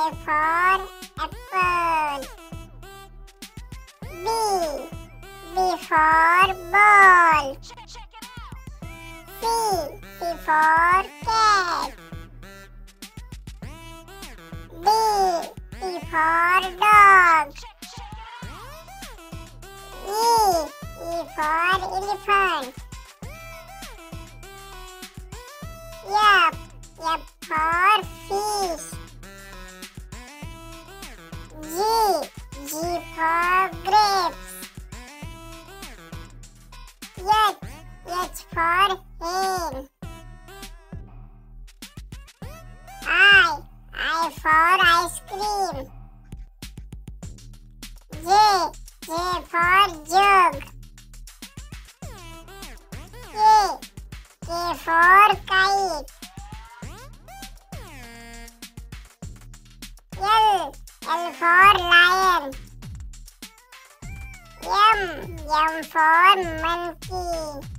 for apple. B for ball. C for cat. D for dog. E for elephant. F for fish. G for grapes. H for hen. I for ice cream. J for jug. K for kite. L for lion. M for monkey.